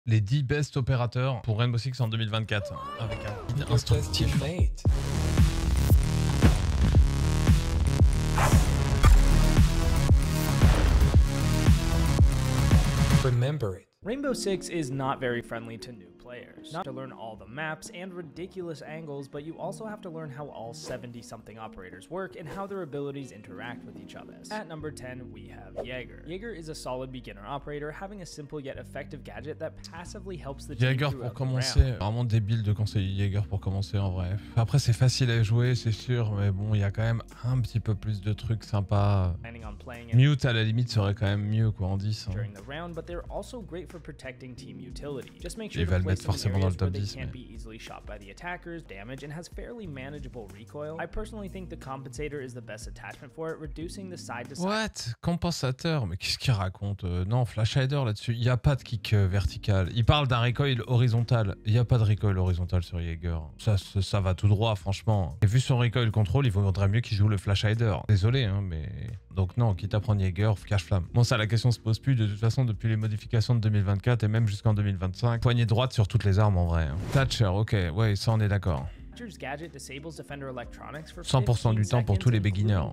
Les 10 best opérateurs pour Rainbow Six en 2024 avec un guide instructif. Remember it. Rainbow Six is not very friendly to new players. Not to learn all the maps and ridiculous angles, but you also have to learn how all 70-something operators work and how their abilities interact with each other. At number 10, we have Jaeger. Jaeger is a solid beginner operator, having a simple yet effective gadget that passively helps the team Jaeger pour commencer, vraiment débile de conseiller Jaeger pour commencer en vrai. Après c'est facile à jouer, c'est sûr, mais bon, il y a quand même un petit peu plus de trucs sympas. Mute à la limite serait quand même mieux quoi en 10. Hein. Il va le mettre forcément dans le top 10. Mais... What? Compensateur? Mais qu'est-ce qu'il raconte? Non, flash hider là-dessus. Il n'y a pas de kick vertical. Il parle d'un recoil horizontal. Il n'y a pas de recoil horizontal sur Jaeger. Ça va tout droit, franchement. Et vu son recoil control, il vaudrait mieux qu'il joue le flash hider. Désolé, hein, mais... Donc non, quitte à prendre Jaeger, cache flamme. Bon, ça, la question se pose plus. De toute façon, depuis les modifications de 2024 et même jusqu'en 2025. Poignée droite sur toutes les armes en vrai. Hein. Thatcher, ok, ouais, ça on est d'accord. 100% du temps pour tous les beginners.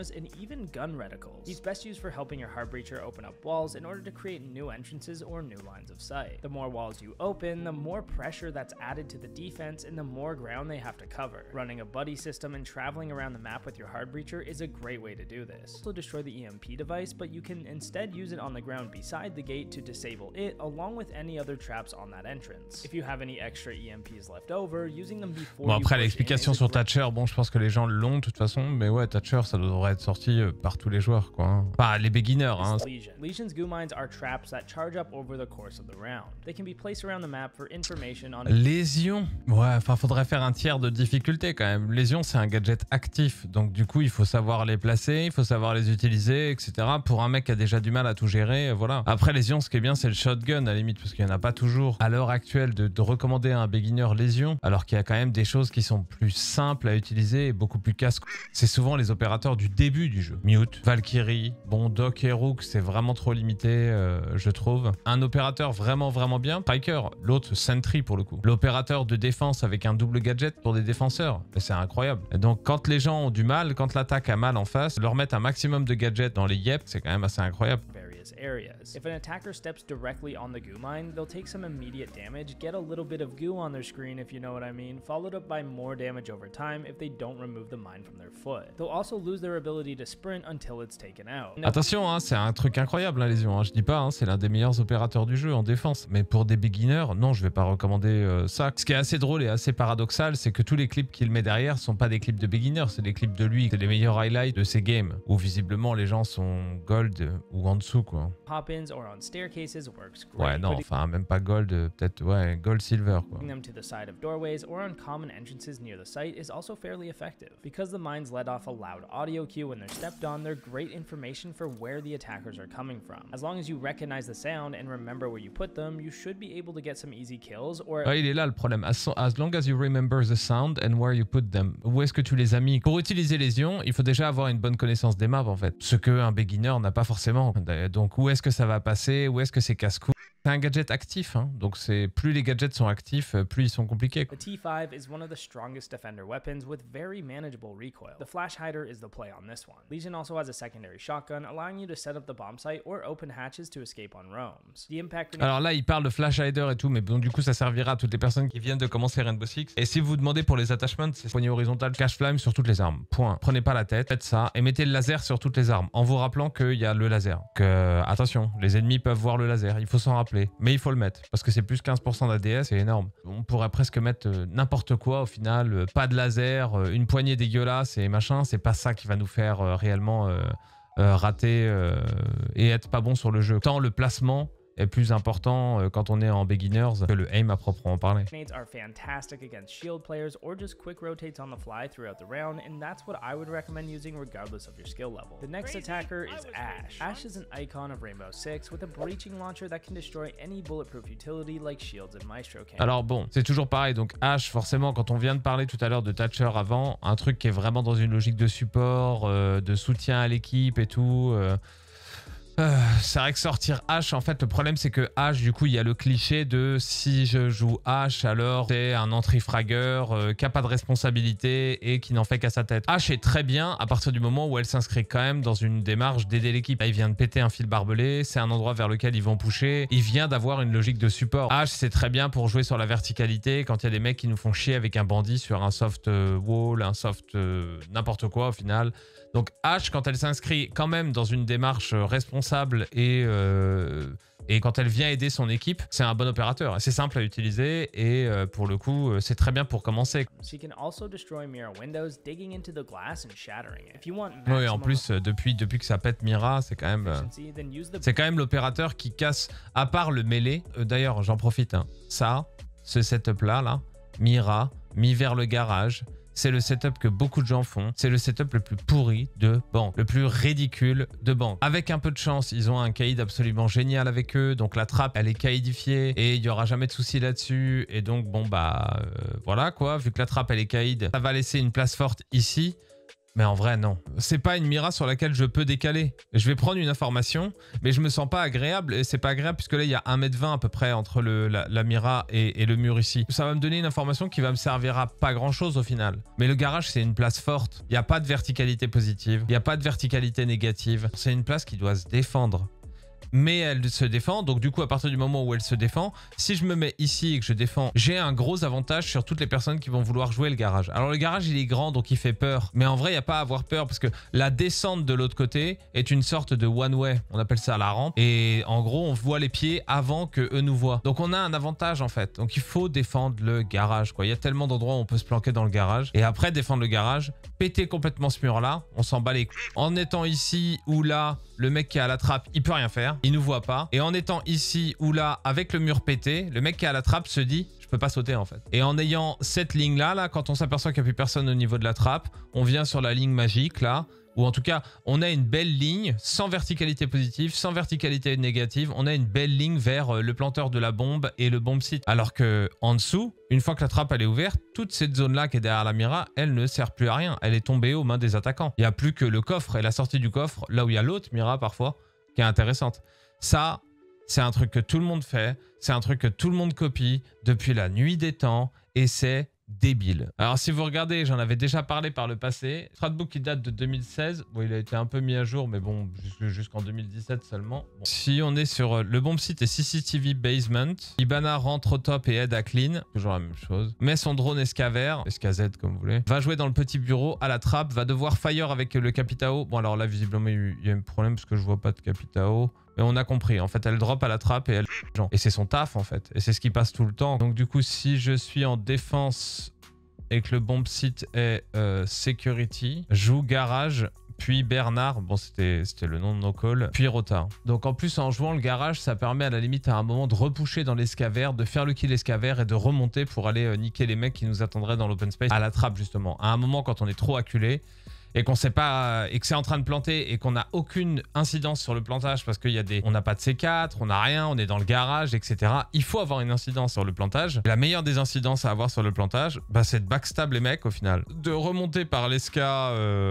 He's best used for helping your Heartbreacher open up walls in order to create new entrances or new lines of sight. The more walls you open, the more pressure that's added to the defense and the more ground they have to cover. Running a buddy system and traveling around the map with your Heartbreacher is a great way to do this. Also destroy the EMP device, but you can instead use it on the ground beside the gate to disable it along with any other traps on that entrance. If you have any extra EMPs left over, using them before Bon après l'explication sur Thatcher, bon je pense que les gens l'ont de toute façon, mais ouais Thatcher ça devrait être sorti par tous les joueurs quoi. Pas les beginners hein. Lesion's goo mines are traps that charge up over the course of the round. They can be placed around the map for information on Lésion. Ouais, enfin faudrait faire un tiers de difficulté quand même. Lésion c'est un gadget actif, donc du coup il faut savoir les placer, il faut savoir les utiliser, etc. Pour un mec qui a déjà du mal à tout gérer, voilà. Après Lésion, ce qui est bien c'est le shotgun à la limite, parce qu'il n'y en a pas toujours à l'heure actuelle de recommander à un beginner Lésion, alors qu'il y a quand même des choses qui sont plus simples à utiliser et beaucoup plus casse. C'est souvent les opérateurs du début du jeu. Mute, Valkyrie, bon Doc et Rook c'est vraiment trop limité je trouve. Un opérateur vraiment bien, Striker, l'autre Sentry pour le coup. L'opérateur de défense avec un double gadget pour des défenseurs, c'est incroyable. Et donc quand les gens ont du mal, quand l'attaque a mal en face, leur mettre un maximum de gadgets dans les yep, c'est quand même assez incroyable. Areas. If an attacker steps directly on the goo mine, they'll take some immediate damage, get a little bit of goo on their screen if you know what I mean, followed up by more damage over time if they don't remove the mine from their foot. They'll also lose their ability to sprint until it's taken out. Attention, hein, c'est un truc incroyable la Lésion, hein, je dis pas, hein, c'est l'un des meilleurs opérateurs du jeu en défense, mais pour des beginners, non, je vais pas recommander ça. Ce qui est assez drôle et assez paradoxal, c'est que tous les clips qu'il met derrière sont pas des clips de beginners, c'est des clips de lui, c'est les meilleurs highlights de ses games, où visiblement les gens sont gold ou en dessous quoi. Hop-ins or on staircases works great. Ouais, non, enfin, même pas gold, peut-être, ouais, gold silver, quoi. Them to the side of doorways or on common entrances near the site is also fairly effective. Because the mines let off a loud audio cue when they're stepped on, they're great information for where the attackers are coming from. As long as you recognize the sound and remember where you put them, you should be able to get some easy kills or... Ouais, il est là le problème. As long as you remember the sound and where you put them. Où est-ce que tu les as mis? Pour utiliser les ions, il faut déjà avoir une bonne connaissance des maps, en fait. Ce qu'un beginner n'a pas forcément. Donc, où est-ce que ça va passer, où est-ce que c'est casse-cou. C'est un gadget actif, hein. Donc c'est plus les gadgets sont actifs, plus ils sont compliqués. The T5 is one of the strongest defender weapons with very manageable recoil. The flash hider is the play on this one. Lesion also has a secondary shotgun, allowing you to set up the bomb site or open hatches to escape on roams. The impact. Alors là, il parle de flash hider et tout, mais bon, du coup, ça servira à toutes les personnes qui viennent de commencer Rainbow Six. Et si vous vous demandez pour les attachments, c'est poignée horizontale, cache flame sur toutes les armes. Point. Prenez pas la tête, faites ça et mettez le laser sur toutes les armes, en vous rappelant qu'il y a le laser. Que attention, les ennemis peuvent voir le laser. Il faut s'en rappeler. Mais il faut le mettre, parce que c'est plus 15% d'ADS, c'est énorme. On pourrait presque mettre n'importe quoi au final, pas de laser, une poignée dégueulasse et machin, c'est pas ça qui va nous faire réellement rater et être pas bon sur le jeu. Tant le placement est plus important quand on est en beginners que le aim à proprement parler. Are fantastic against shield players or just quick rotates on the fly throughout the round, and that's what I would recommend using regardless of your skill level. The next attacker is Ash. Ash is an icon of Rainbow Six with a breaching launcher that can destroy any bulletproof utility like shields and maestro cannons. Alors bon, c'est toujours pareil, donc Ash, forcément, quand on vient de parler tout à l'heure de Thatcher avant, un truc qui est vraiment dans une logique de support, de soutien à l'équipe et tout... C'est vrai que sortir H, en fait, le problème c'est que H, du coup, il y a le cliché de si je joue H, alors c'est un entrée-fragueur qui n'a pas de responsabilité et qui n'en fait qu'à sa tête. H est très bien à partir du moment où elle s'inscrit quand même dans une démarche d'aider l'équipe. Il vient de péter un fil barbelé, c'est un endroit vers lequel ils vont pusher. Il vient d'avoir une logique de support. H, c'est très bien pour jouer sur la verticalité quand il y a des mecs qui nous font chier avec un bandit sur un soft wall, un soft n'importe quoi au final. Donc H, quand elle s'inscrit quand même dans une démarche responsable et quand elle vient aider son équipe, c'est un bon opérateur. C'est simple à utiliser et pour le coup, c'est très bien pour commencer. Oui, en plus, depuis que ça pète Mira, c'est quand même l'opérateur qui casse, à part le mêlé. D'ailleurs, j'en profite, hein, ce setup-là, Mira, mis vers le garage, c'est le setup que beaucoup de gens font. C'est le setup le plus pourri de banque, le plus ridicule de banque. Avec un peu de chance, ils ont un caïd absolument génial avec eux. Donc la trappe, elle est caïdifiée et il n'y aura jamais de souci là-dessus. Et donc, bon, bah, voilà quoi. Vu que la trappe, elle est caïd, ça va laisser une place forte ici. Mais en vrai, non. C'est pas une Mira sur laquelle je peux décaler. Je vais prendre une information, mais je me sens pas agréable. Et c'est pas agréable puisque là, il y a 1,20 m à peu près entre la Mira et le mur ici. Ça va me donner une information qui va me servir à pas grand-chose au final. Mais le garage, c'est une place forte. Il n'y a pas de verticalité positive. Il n'y a pas de verticalité négative. C'est une place qui doit se défendre. Mais elle se défend, donc du coup à partir du moment où elle se défend, si je me mets ici et que je défends, j'ai un gros avantage sur toutes les personnes qui vont vouloir jouer le garage. Alors le garage il est grand donc il fait peur, mais en vrai il n'y a pas à avoir peur parce que la descente de l'autre côté est une sorte de one way, on appelle ça la rampe, et en gros on voit les pieds avant que eux nous voient. Donc on a un avantage en fait, donc il faut défendre le garage quoi. Il y a tellement d'endroits où on peut se planquer dans le garage, et après défendre le garage, péter complètement ce mur là, on s'en bat les couilles. En étant ici ou là, le mec qui est à la trappe, il peut rien faire, il nous voit pas. Et en étant ici ou là, avec le mur pété, le mec qui est à la trappe se dit, je peux pas sauter en fait. Et en ayant cette ligne là, quand on s'aperçoit qu'il n'y a plus personne au niveau de la trappe, on vient sur la ligne magique là, ou en tout cas, on a une belle ligne, sans verticalité positive, sans verticalité négative, on a une belle ligne vers le planteur de la bombe et le bomb site. Alors que en dessous, une fois que la trappe elle est ouverte, toute cette zone-là qui est derrière la Mira, elle ne sert plus à rien. Elle est tombée aux mains des attaquants. Il n'y a plus que le coffre et la sortie du coffre, là où il y a l'autre Mira parfois, qui est intéressante. Ça, c'est un truc que tout le monde fait, c'est un truc que tout le monde copie depuis la nuit des temps et c'est débile. Alors si vous regardez, j'en avais déjà parlé par le passé. Threadbook qui date de 2016. Bon, il a été un peu mis à jour, mais bon, jusqu'en 2017 seulement. Bon. Si on est sur le bomb site et CCTV basement, Ibana rentre au top et aide à clean. Toujours la même chose. Met son drone escaver, SKZ comme vous voulez. Va jouer dans le petit bureau à la trappe. Va devoir fire avec le Capitao. Bon alors là, visiblement, il y a un problème parce que je vois pas de Capitao. Mais on a compris, en fait elle drop à la trappe et elle... Et c'est son taf en fait, et c'est ce qui passe tout le temps. Donc du coup si je suis en défense et que le bomb site est security, joue garage, puis Bernard, bon c'était le nom de nos calls, puis Rota. Donc en plus en jouant le garage, ça permet à la limite à un moment de repusher dans l'escaver, de faire le kill escaver et de remonter pour aller niquer les mecs qui nous attendraient dans l'open space à la trappe justement. À un moment quand on est trop acculé, et qu'on sait pas, et que c'est en train de planter et qu'on n'a aucune incidence sur le plantage parce qu'il y a on n'a pas de C4, on n'a rien, on est dans le garage, etc. Il faut avoir une incidence sur le plantage. La meilleure des incidences à avoir sur le plantage, bah, c'est de backstab les mecs au final. De remonter par l'esca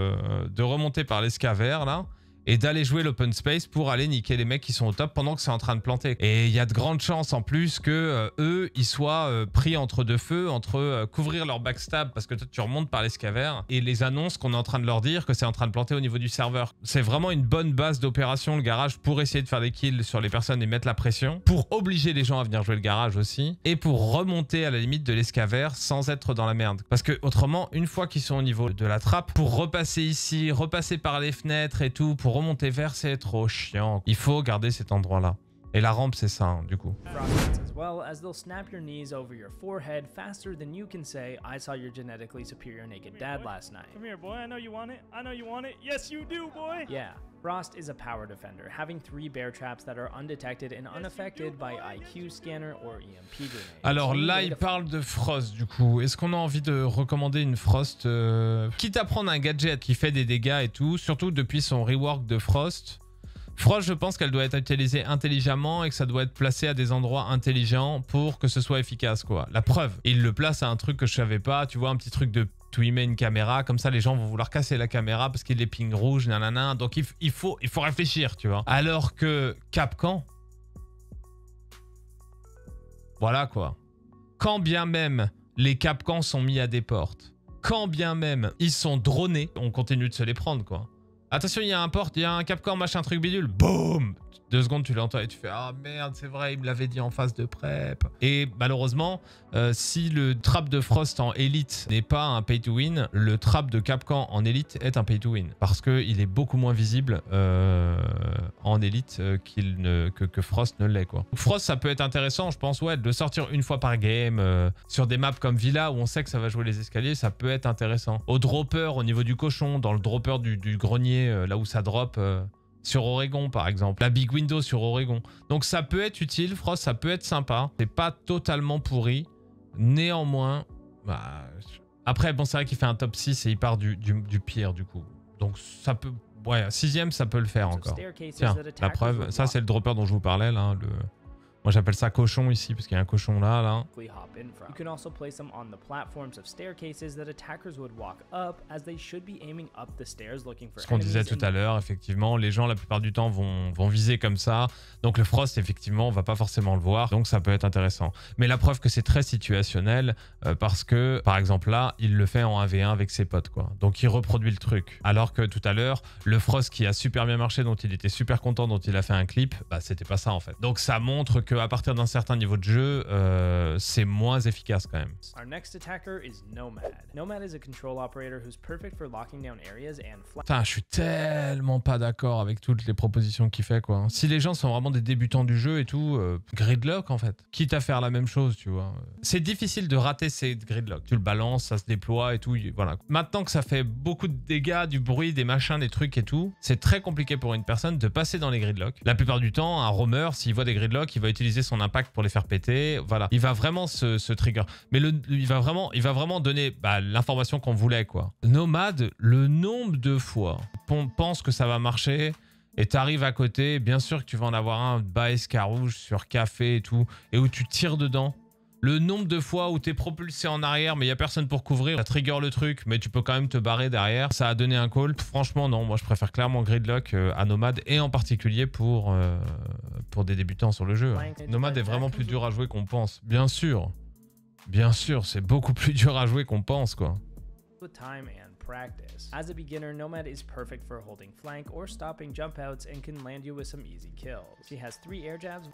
vert là. Et d'aller jouer l'open space pour aller niquer les mecs qui sont au top pendant que c'est en train de planter. Et il y a de grandes chances en plus que eux, ils soient pris entre deux feux, entre couvrir leur backstab parce que toi tu remontes par l'escaver et les annonces qu'on est en train de leur dire que c'est en train de planter au niveau du serveur. C'est vraiment une bonne base d'opération le garage pour essayer de faire des kills sur les personnes et mettre la pression, pour obliger les gens à venir jouer le garage aussi et pour remonter à la limite de l'escaver sans être dans la merde. Parce que autrement, une fois qu'ils sont au niveau de la trappe, pour repasser ici, repasser par les fenêtres et tout, pour remonter vers, c'est trop chiant. Il faut garder cet endroit-là. Et la rampe, c'est ça, hein, du coup. As well, as they'll snap your knees over your forehead faster than you can say, I saw your genetically superior naked dad last night. Come here, boy. I know you want it. I know you want it. Yes, you do, boy. Yeah. Frost is a power defender, having 3 bear traps that are undetected and unaffected by IQ scanner or EMP grenade. Alors là, il parle de Frost du coup. Est-ce qu'on a envie de recommander une Frost quitte à prendre un gadget qui fait des dégâts et tout, surtout depuis son rework de Frost. Frost, je pense qu'elle doit être utilisée intelligemment et que ça doit être placé à des endroits intelligents pour que ce soit efficace, quoi. La preuve, il le place à un truc que je savais pas, tu vois, un petit truc de où il met une caméra, comme ça les gens vont vouloir casser la caméra parce qu'il est ping rouge, nanana. Donc il faut réfléchir, tu vois. Alors que Capcan, voilà quoi. Quand bien même les Capcans sont mis à des portes, quand bien même ils sont dronés, on continue de se les prendre, quoi. Attention, il y a un porte, il y a un Capcan, machin truc bidule, boum! 2 secondes, tu l'entends et tu fais « Ah merde, c'est vrai, il me l'avait dit en phase de prep. » Et malheureusement, si le trap de Frost en Elite n'est pas un pay to win, le trap de Capcan en Elite est un pay to win. Parce qu'il est beaucoup moins visible en Elite que Frost ne l'est, quoi. Frost, ça peut être intéressant, je pense, ouais, de le sortir une fois par game sur des maps comme Villa où on sait que ça va jouer les escaliers, ça peut être intéressant. Au dropper, au niveau du cochon, dans le dropper du grenier, là où ça drop... sur Oregon par exemple, la Big Window sur Oregon. Donc ça peut être utile, Frost, ça peut être sympa. C'est pas totalement pourri. Néanmoins, bah, après bon c'est vrai qu'il fait un top 6 et il part du pire du coup. Donc ça peut, ouais, 6ème ça peut le faire encore. Tiens, la preuve, ça c'est le dropper dont je vous parlais là, moi j'appelle ça cochon ici parce qu'il y a un cochon là. You can also place them on the platforms of staircases that attackers would walk up, as they should be aiming up the stairs looking for. Ce qu'on disait tout à l'heure, effectivement, les gens la plupart du temps vont viser comme ça. Donc le Frost, effectivement, on va pas forcément le voir. Donc ça peut être intéressant. Mais la preuve que c'est très situationnel parce que, par exemple là, il le fait en 1v1 avec ses potes, quoi. Donc il reproduit le truc. Alors que tout à l'heure, le Frost qui a super bien marché, dont il était super content, dont il a fait un clip, bah c'était pas ça en fait. Donc ça montre qu'à partir d'un certain niveau de jeu, c'est moins efficace quand même. Our next attacker is Nomad. Nomad is a control operator who's perfect for locking down areas and Putain, je suis tellement pas d'accord avec toutes les propositions qu'il fait, quoi. Si les gens sont vraiment des débutants du jeu et tout, gridlock en fait. Quitte à faire la même chose, tu vois. C'est difficile de rater ces gridlocks. Tu le balances, ça se déploie et tout, voilà. Maintenant que ça fait beaucoup de dégâts, du bruit, des machins, des trucs et tout, c'est très compliqué pour une personne de passer dans les gridlocks. La plupart du temps, un roamer, s'il voit des gridlocks, il va utiliser son impact pour les faire péter, voilà. Il va vraiment se trigger. Mais il va vraiment donner l'information qu'on voulait, quoi. Nomad, le nombre de fois on pense que ça va marcher et t'arrives à côté, bien sûr que tu vas en avoir un bas escarouge sur café et tout, et où tu tires dedans. Le nombre de fois où t'es propulsé en arrière, mais il n'y a personne pour couvrir, ça trigger le truc, mais tu peux quand même te barrer derrière. Ça a donné un call. Franchement, non, moi je préfère clairement Gridlock à Nomad, et en particulier pour des débutants sur le jeu. Nomad est vraiment plus dur à jouer qu'on pense, bien sûr. Bien sûr, c'est beaucoup plus dur à jouer qu'on pense, quoi. Practice. As a beginner, Nomad is perfect for holding flank or stopping jump outs and can land you with some easy kills. She has 3 air jabs.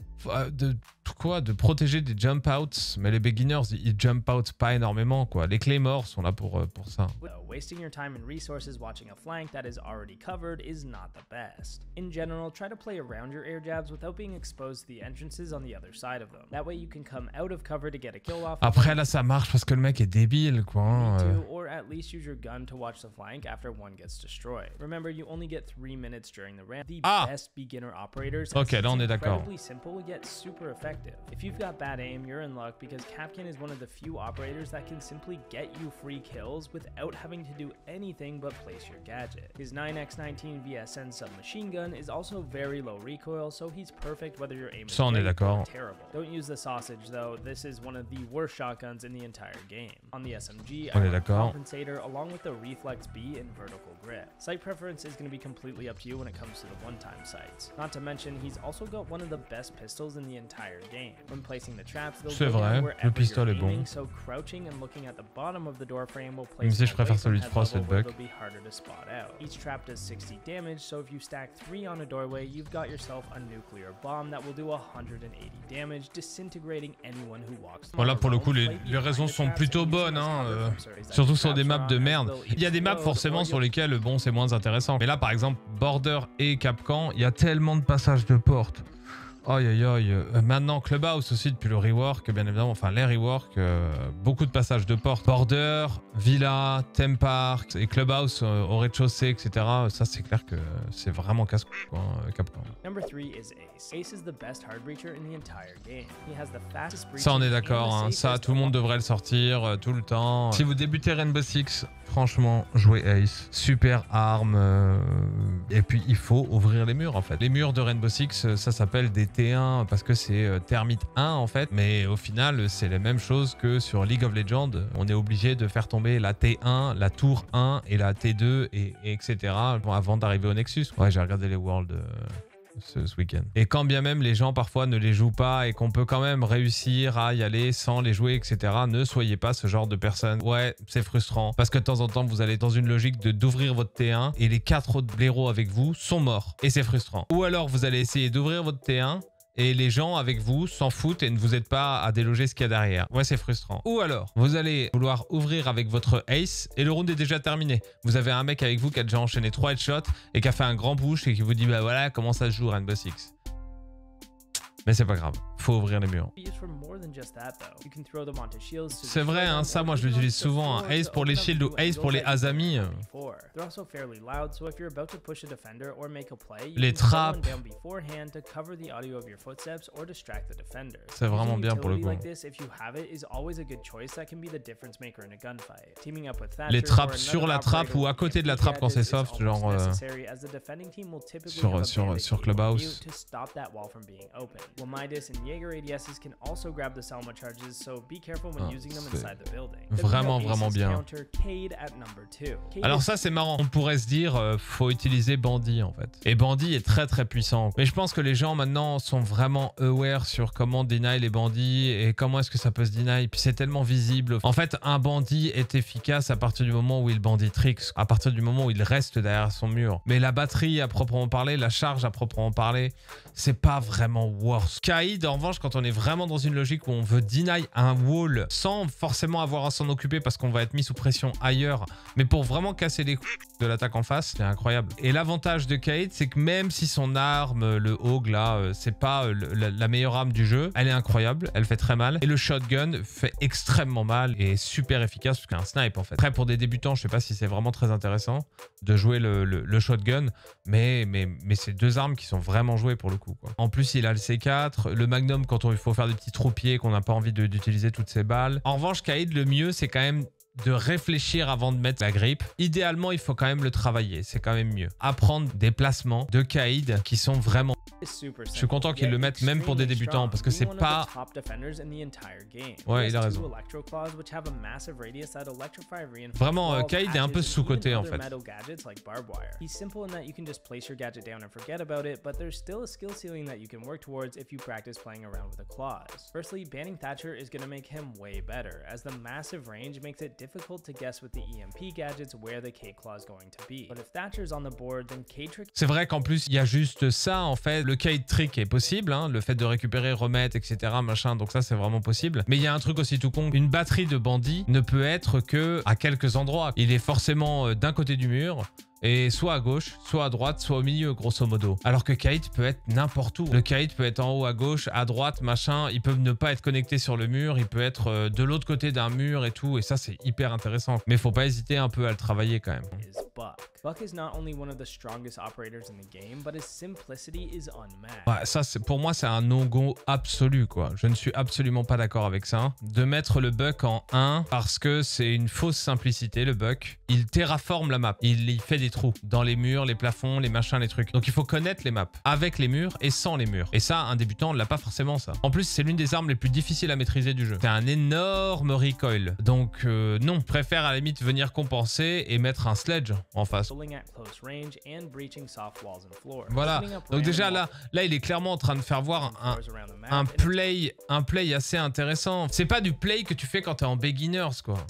De protéger des jump outs, mais les beginners ils jump out pas énormément, quoi. Les claymores sont là pour ça. Wasting your time and resources watching a flank that is already covered is not the best. In general, try to play around your air jabs without being exposed to the entrances on the other side of them. That way you can come out of cover to get a kill off. Après là ça marche parce que le mec est débile, quoi. Or at least use your gun to watch the flank after one gets destroyed. Remember, you only get 3 minutes during the ramp. The best beginner operators. Ok, là on est d'accord. Incredibly simple yet super effective. If you've got bad aim, you're in luck because Capcan is one of the few operators that can simply get you free kills without having to do anything but place your gadget. His 9x19 VSN submachine gun is also very low recoil, so he's perfect whether your aim is great or terrible. Don't use the sausage though. This is one of the worst shotguns in the entire game. On the SMG, I have compensator along with the reflex B and vertical grip. Sight preference is going to be completely up to you when it comes to the one-time sights. Not to mention, he's also got one of the best pistols in the entire game. When placing the traps, they'll go down wherever you're aiming, so crouching and looking at the bottom of the door frame will place them away from head level where they'll be harder to spot out. Each trap does 60 damage, so if you stack 3 on a doorway, you've got yourself a nuclear bomb that will do 180 damage, disintegrating anyone who walks. Bon là pour le coup les raisons sont plutôt bonnes, hein, surtout sur des maps de merde. Il y a des maps forcément sur lesquelles bon c'est moins intéressant. Mais là par exemple Border et Capcan, il y a tellement de passages de porte. Aïe aïe aïe. Maintenant Clubhouse aussi depuis le rework, bien évidemment, enfin les rework, beaucoup de passages de porte. Border, Villa, Theme Park et Clubhouse au rez-de-chaussée, etc. Ça c'est clair que c'est vraiment casse-couille, quoi, Capcan. Number 3 is Ace. Ace is the best hard breacher in the entire game. He has the fastest breach. Ça on est d'accord, hein. Ça tout le monde devrait le sortir tout le temps. Si vous débutez Rainbow Six, Franchement, jouer Ace, super arme. Et puis, il faut ouvrir les murs, en fait. Les murs de Rainbow Six, ça s'appelle des T1 parce que c'est Termite 1, en fait. Mais au final, c'est la même chose que sur League of Legends. On est obligé de faire tomber la T1, la Tour 1 et la T2, et etc. avant d'arriver au Nexus. Ouais, j'ai regardé les Worlds ce week-end. Et quand bien même les gens parfois ne les jouent pas et qu'on peut quand même réussir à y aller sans les jouer, etc., ne soyez pas ce genre de personne. Ouais, c'est frustrant parce que de temps en temps, vous allez dans une logique d'ouvrir votre T1 et les 4 autres blaireaux avec vous sont morts. Et c'est frustrant. Ou alors, vous allez essayer d'ouvrir votre T1 et les gens avec vous s'en foutent et ne vous aident pas à déloger ce qu'il y a derrière. Ouais, c'est frustrant. Ou alors, vous allez vouloir ouvrir avec votre ace et le round est déjà terminé. Vous avez un mec avec vous qui a déjà enchaîné 3 headshots et qui a fait un grand push et qui vous dit bah voilà comment ça se joue Rainbow Six. Mais c'est pas grave, faut ouvrir les murs. C'est vrai, hein, ça moi je l'utilise souvent, hein. Ace pour les shields ou Ace pour les Asami. Les trappes. C'est vraiment bien pour le coup. Les trappes sur la trappe ou à côté de la trappe quand c'est soft, genre sur Clubhouse. Midas and Jaeger ADSs can also grab the Selma charges, so be careful when using them inside the building. Vraiment, vraiment bien. Alors ça, c'est marrant. On pourrait se dire, faut utiliser Bandit en fait. Et Bandit est très très puissant. Mais je pense que les gens maintenant sont vraiment aware sur comment deny les bandits et comment est-ce que ça peut se deny. Puis c'est tellement visible. En fait, un bandit est efficace à partir du moment où il bandit tricks, à partir du moment où il reste derrière son mur. Mais la batterie à proprement parler, la charge à proprement parler, c'est pas vraiment worth. Kaïd, en revanche, quand on est vraiment dans une logique où on veut deny un wall sans forcément avoir à s'en occuper parce qu'on va être mis sous pression ailleurs, mais pour vraiment casser les couilles de l'attaque en face, c'est incroyable. Et l'avantage de Kaïd, c'est que même si son arme, le Hog là, c'est pas la meilleure arme du jeu, elle est incroyable, elle fait très mal. Et le shotgun fait extrêmement mal et super efficace parce qu'un snipe en fait. Après, pour des débutants, je sais pas si c'est vraiment très intéressant de jouer le shotgun, mais c'est deux armes qui sont vraiment jouées pour le coup, quoi. En plus, il a le C4, le Magnum quand il faut faire des petits trous-pieds qu'on n'a pas envie d'utiliser toutes ces balles. En revanche, Kaïd, le mieux, c'est quand même de réfléchir avant de mettre la grippe. Idéalement, il faut quand même le travailler. C'est quand même mieux. Apprendre des placements de Kaïd qui sont vraiment... Je suis content qu'ils le mettent même pour des débutants parce que c'est pas... Ouais, il a raison. Vraiment, Kaïd est un peu sous-coté en fait. C'est vrai qu'en plus, il y a juste ça en fait. Le Kaïd trick est possible, hein, le fait de récupérer, remettre, etc. machin, donc ça c'est vraiment possible. Mais il y a un truc aussi tout con, une batterie de bandits ne peut être que à quelques endroits. Il est forcément d'un côté du mur, et soit à gauche, soit à droite, soit au milieu, grosso modo. Alors que Kaïd peut être n'importe où. Le Kaïd peut être en haut à gauche, à droite, machin. Il peut ne pas être connecté sur le mur. Il peut être de l'autre côté d'un mur et tout. Et ça, c'est hyper intéressant. Mais faut pas hésiter un peu à le travailler quand même. Buck is not only one of the strongest operators in the game, but his simplicity is unmatched. Ouais, ça, pour moi, c'est un no-go absolu, quoi. Je ne suis absolument pas d'accord avec ça. De mettre le Buck en 1 parce que c'est une fausse simplicité, le Buck. Il terraforme la map. Il y fait des trous dans les murs, les plafonds, les machins, les trucs. Donc, il faut connaître les maps avec les murs et sans les murs. Et ça, un débutant ne l'a pas forcément, ça. En plus, c'est l'une des armes les plus difficiles à maîtriser du jeu. C'est un énorme recoil. Donc, non. Je préfère à la limite venir compenser et mettre un sledge en face. Voilà, donc déjà là il est clairement en train de faire voir un play assez intéressant. C'est pas du play que tu fais quand t'es en beginners, quoi.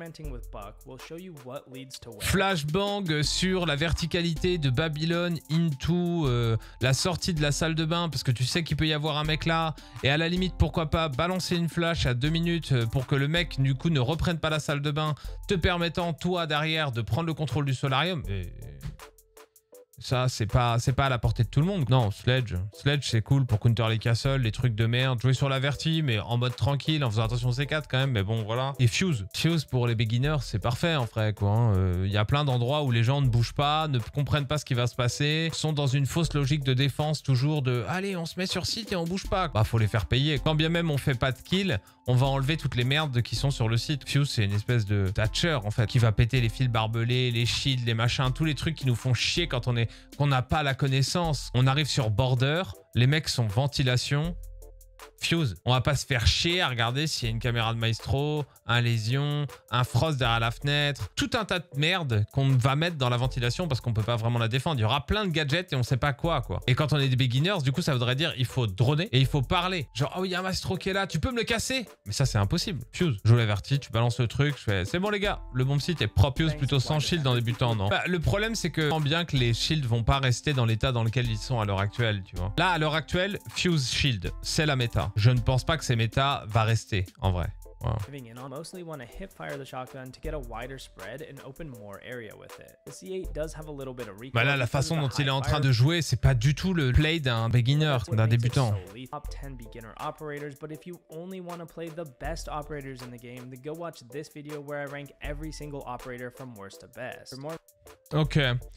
Flashbang sur la verticalité de Babylone into la sortie de la salle de bain parce que tu sais qu'il peut y avoir un mec là et à la limite pourquoi pas balancer une flash à 2 minutes pour que le mec du coup ne reprenne pas la salle de bain, te permettant toi derrière de prendre le contrôle du solarium. Ça, c'est pas à la portée de tout le monde. Non, Sledge, c'est cool pour counter les castles, les trucs de merde. Jouer sur la verti, mais en mode tranquille, en faisant attention au C4 quand même, mais bon, voilà. Et Fuse pour les beginners, c'est parfait en vrai, quoi. Y a plein d'endroits où les gens ne bougent pas, ne comprennent pas ce qui va se passer, sont dans une fausse logique de défense, toujours de « Allez, on se met sur site et on bouge pas ». Bah, faut les faire payer. Quand bien même on fait pas de kill, on va enlever toutes les merdes qui sont sur le site. Fuse, c'est une espèce de Thatcher, en fait, qui va péter les fils barbelés, les shields, les machins, tous les trucs qui nous font chier quand qu'on n'a pas la connaissance. On arrive sur Border, les mecs sont ventilation. Fuse, on va pas se faire chier à regarder s'il y a une caméra de Maestro, un Lésion, un Frost derrière la fenêtre, tout un tas de merde qu'on va mettre dans la ventilation parce qu'on peut pas vraiment la défendre. Il y aura plein de gadgets et on sait pas quoi. Et quand on est des beginners, du coup ça voudrait dire il faut droner et il faut parler. Genre oh il y a un Maestro qui est là, tu peux me le casser? Mais ça c'est impossible. Fuse, je l'avertis, tu balances le truc, je fais c'est bon les gars, le bomb site est propre. Fuse plutôt sans shield en débutant, non? Bah, le problème c'est que bien que les shields vont pas rester dans l'état dans lequel ils sont à l'heure actuelle, tu vois. Là à l'heure actuelle, Fuse shield, c'est la méta. Je ne pense pas que ces méta va rester en vrai. Wow. Mostly want to hip fire the shotgun to get a wider spread and open more area with it. The C8 does have a little bit of recoil. Bah là, la façon dont il est en train de jouer, c'est pas du tout le play d'un beginner, d'un débutant. Top 10 beginner operators, but if you only want to play the best operators in the game, then go watch this video where I rank every single operator from worst to best. Ok.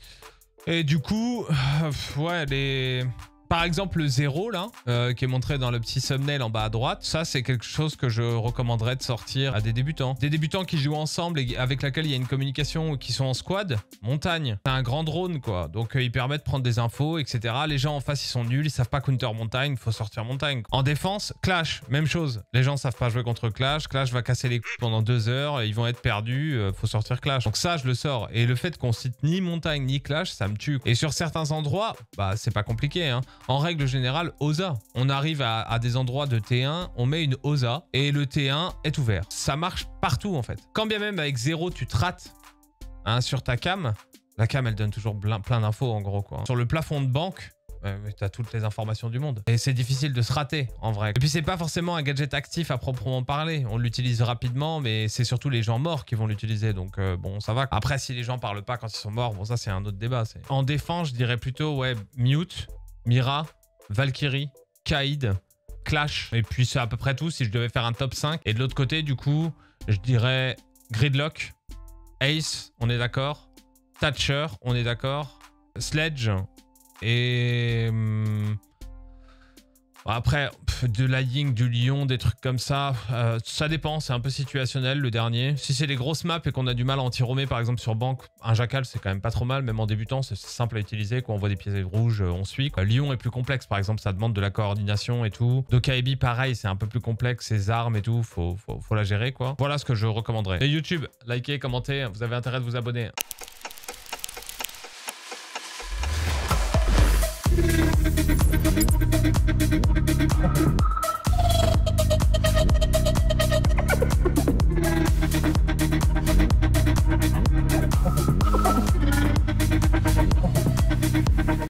Et du coup, ouais, les... Par exemple, le 0, là, qui est montré dans le petit thumbnail en bas à droite, ça, c'est quelque chose que je recommanderais de sortir à des débutants. Des débutants qui jouent ensemble et avec laquelle il y a une communication ou qui sont en squad. Montagne, c'est un grand drone, quoi. Donc, il permet de prendre des infos, etc. Les gens en face, ils sont nuls, ils savent pas counter montagne, il faut sortir montagne. En défense, Clash, même chose. Les gens savent pas jouer contre Clash. Clash va casser les couilles pendant 2 heures, ils vont être perdus, faut sortir Clash. Donc ça, je le sors. Et le fait qu'on cite ni montagne ni Clash, ça me tue. Et sur certains endroits, bah, c'est pas compliqué, hein. En règle générale, OSA. On arrive à des endroits de T1, on met une OSA et le T1 est ouvert. Ça marche partout en fait. Quand bien même avec 0, tu te rates sur ta cam, la cam elle donne toujours plein d'infos en gros, quoi. Sur le plafond de banque, tu as toutes les informations du monde. Et c'est difficile de se rater en vrai. Et puis c'est pas forcément un gadget actif à proprement parler. On l'utilise rapidement, mais c'est surtout les gens morts qui vont l'utiliser. Donc bon, ça va. Après, si les gens parlent pas quand ils sont morts, bon ça c'est un autre débat. En défense, je dirais plutôt ouais, Mute, Mira, Valkyrie, Kaïd, Clash. Et puis c'est à peu près tout si je devais faire un top 5. Et de l'autre côté, du coup, je dirais Gridlock, Ace, on est d'accord. Thatcher, on est d'accord. Sledge. Et... Après, de la Ying, du Lion, des trucs comme ça, ça dépend, c'est un peu situationnel le dernier. Si c'est les grosses maps et qu'on a du mal à anti-roamer, par exemple sur banque, un Jackal c'est quand même pas trop mal, même en débutant c'est simple à utiliser, quand on voit des pièces rouges, on suit. Lion est plus complexe, par exemple, ça demande de la coordination et tout. Dokaibi pareil, c'est un peu plus complexe, ses armes et tout, faut la gérer quoi. Voilà ce que je recommanderais. Et YouTube, likez, commentez, vous avez intérêt de vous abonner.